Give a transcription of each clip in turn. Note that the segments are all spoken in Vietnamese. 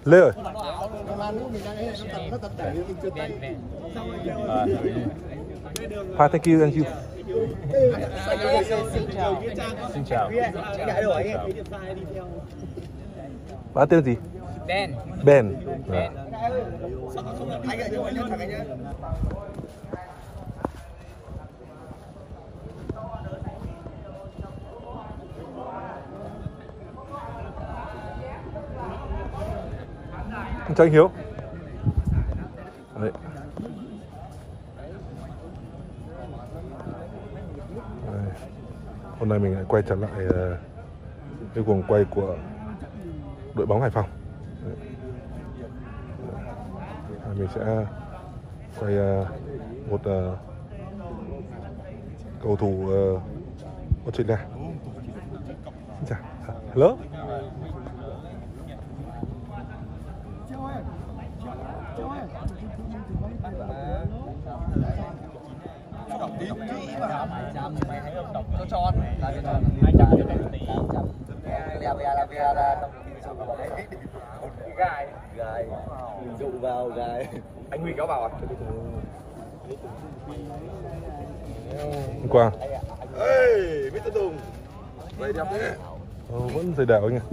Lê ơi. Hi, thank you and you. Xin chào. Bạn tên gì? Ben. Ben. Ben. Chào anh Hiếu. Đấy. Hôm nay mình lại quay trở lại cái guồng quay của đội bóng Hải Phòng. Mình sẽ quay một cầu thủ Australia. Xin chào. Hello. Mày thấy không, đọc cho tròn là cái tròn. Gài dụ vào gài. Anh Huy kéo vào à? Hôm qua. Ê, Mr. Tùng. Vậy đẹp thế. Vẫn dày đảo anh ạ.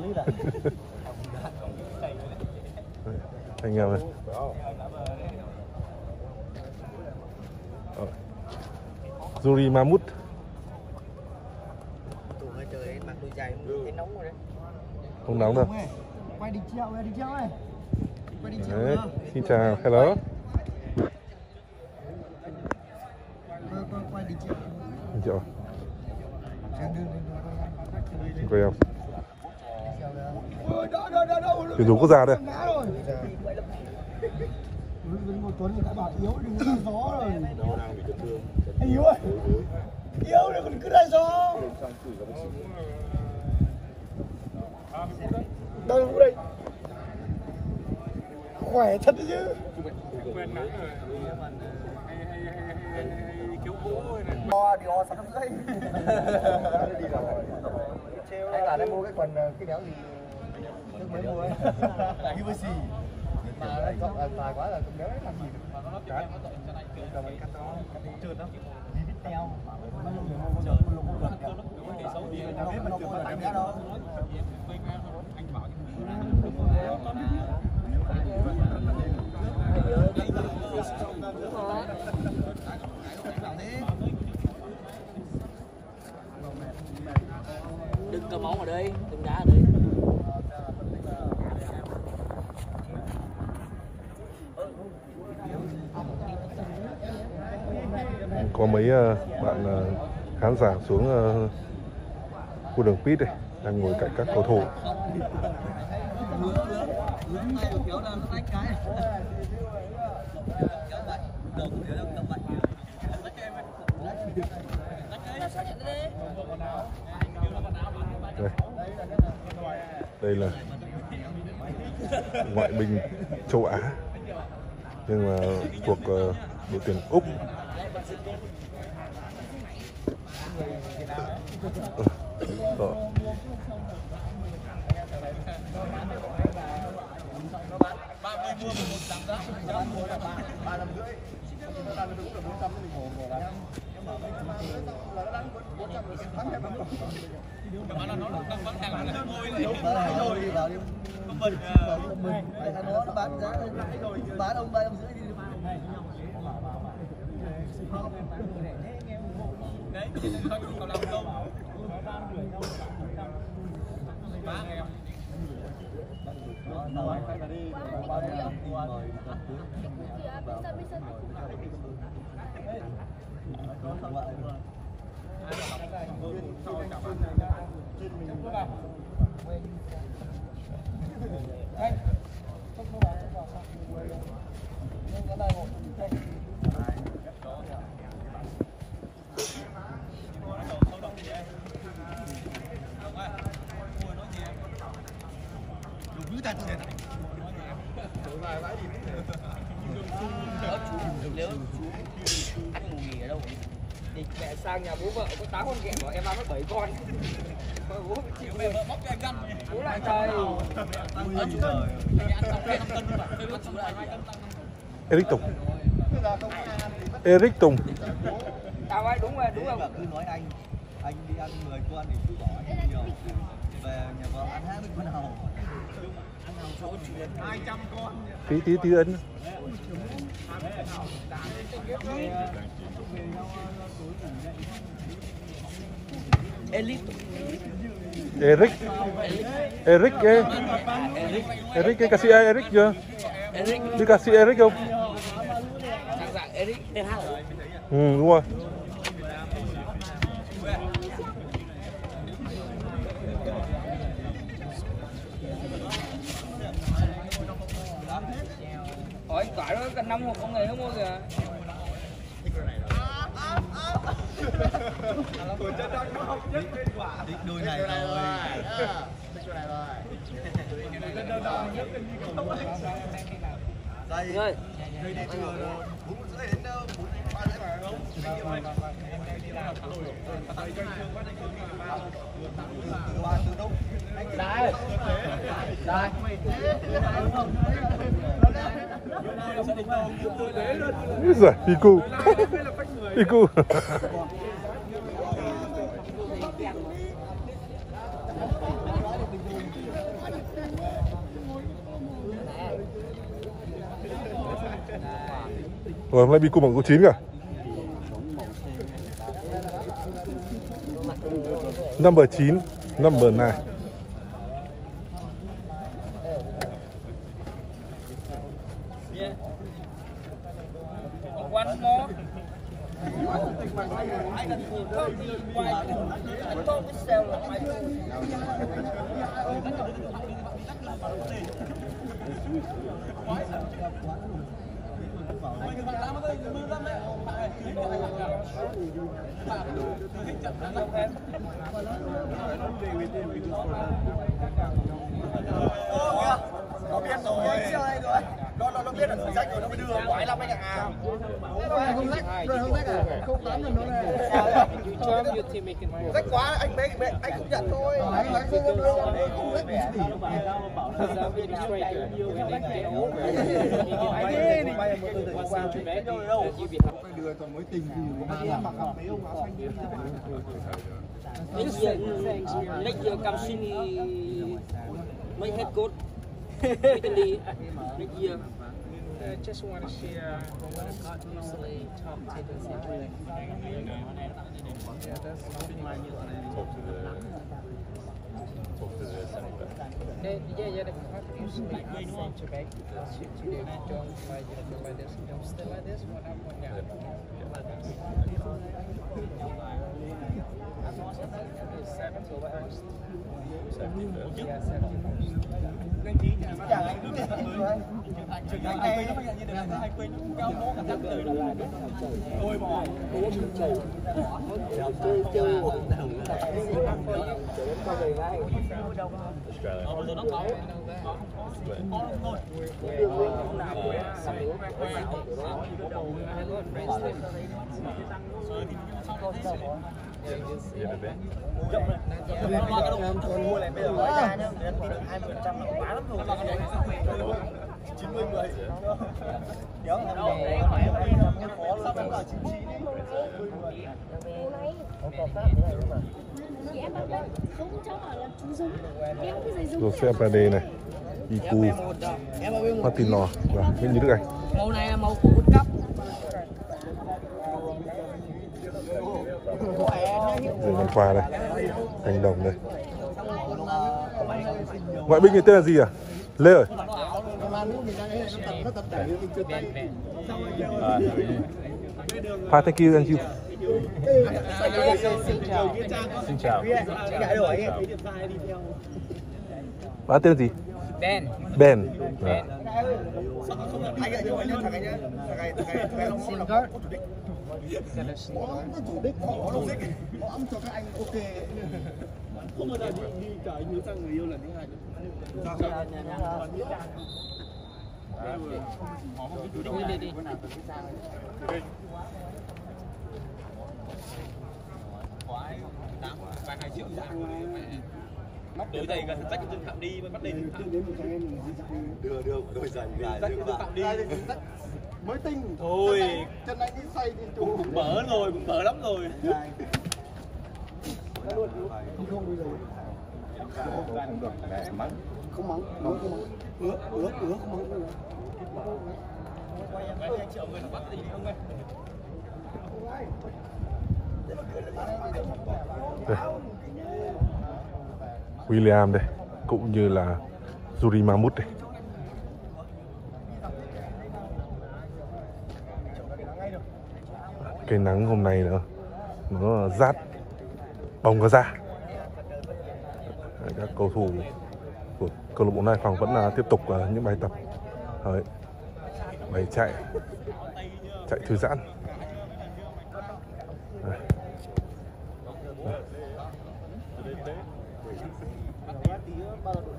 Anh em này. Yuri Mahmoud. Trời mặc đôi giày thấy nóng rồi đấy. Không nóng đâu. Quay đi treo ơi. Quay đi treo. Đấy. Xin chào, hello. Quay đi treo. Xin chào. Xin quay không? Tuyển thủ quốc gia đây. Một Tuấn thì đã bảo yếu đừng có gió rồi. Anh Hiếu ơi. Yếu đừng còn cứ ra gió. Đâu đây. Khỏe thật đấy chứ. Dior 650. Anh là đang mua cái quần cái đéo gì nước mới mua ấy. Là cái gì mà nó rộng dài quá là đéo làm gì được. Mà nó nó tội cho anh chơi rồi cắt nó trơn đó. Đi vít teo mà nó chờ nó không được. Cái xấu gì nó biết nó có tặng đâu. Anh bảo đừng cầm máu ở đây, đừng đá ở đây. Có mấy bạn khán giả xuống khu đường pit đây, đang ngồi cạnh các cầu thủ. Đây là ngoại binh châu Á nhưng mà thuộc đội tuyển Úc. Rồi. Bán ông 3 rưỡi đi. Đấy, nó làm công. Bán em. Nếu chú ăn ngủ nghỉ ở đâu? thì mẹ sang nhà bố vợ có 8 con ghẹ bảo em ăn mất 7 con. Bố chịu mẹ vợ móc cho em cân. Bố lại trời. Eric Tùng. Eric Tùng. Tao ấy đúng rồi. Cứ nói anh đi ăn 10 con thì cứ bỏ anh nhiều. Về nhà vợ ăn 20 con hàu. Ăn hàu số chuyện 200 con. Tí ấn. Eric cái ca sĩ Eric chưa? Đi ca sĩ Eric không? Dạng Eric tên hát. Đúng rồi. Ôi quả đó cần 5 hộp không người không mua kìa. Đôi này rồi. Đây. Ơi. Đây đi chưa đâu. 4 rưỡi đến đâu? 3 rưỡi phải không? Từ đâu? Đây. Đây. Giời, Piku. Piku. Rồi hôm nay Piku bằng số 9 cả. Number 9, number 9. One more. Nó biết rồi. Nó biết là thử rách rồi nó mới đưa quái lắm anh ạ. Không rách à? Không tám lần nữa này. Rách quá anh không nhận thôi. Anh không đưa không rách gì. Đưa còn mối tình gì của hai em mặc học mấy ông áo xanh. Next year come see me. Make head coach. Italy. Next year. Just want to share what I usually talk to the center. Yeah, the part usually center back to do joint by this. Don't stay like this. What I'm going down. Seven to the first. Yeah, mua này bây giờ nói ra nhá, đến tí được 20% là quá lắm rồi. 90-10. Kéo em để mẹ phải khó lắm em là 99. Rồi xe Pade này, Iku, Martino và Nguyễn Như Đức Anh. Màu này là màu của World Cup. Rồi Văn Khoa đây, Thành Đồng đây. Ngoại binh thì tên là gì à? Lê ơi. Pha thank you and you. Xin chào. Bạn tên là gì? Ben. Ben. Anh ơi cho anh nhá, thằng anh nhá. Thằng anh Xin có gót. chủ đích. Có chủ đích có đâu đích. Có âm cho các anh ok. Không bao giờ đi cả anh nhớ sang người yêu lần thứ hai. Đi. 2 triệu đổi giày gần rách cái Phạm đi mới bắt đây Đưa đôi giày dài rách cái Phạm đi mới tinh thôi chân anh đi xoay thì chủ cũng bở rồi, cũng bở lắm rồi. Không bây giờ không được mẹ mắng không mắng không mắng ứa không mắng Quay 2 triệu người là bắt gì không ơi. Đây. William đây, cũng như là Yuri Mahmoud đây. Cái nắng hôm nay nó rát bóng có ra. Các cầu thủ của câu lạc bộ Hải Phòng vẫn là tiếp tục những bài tập. Đấy. Bài chạy thư giãn. Đây. Đây.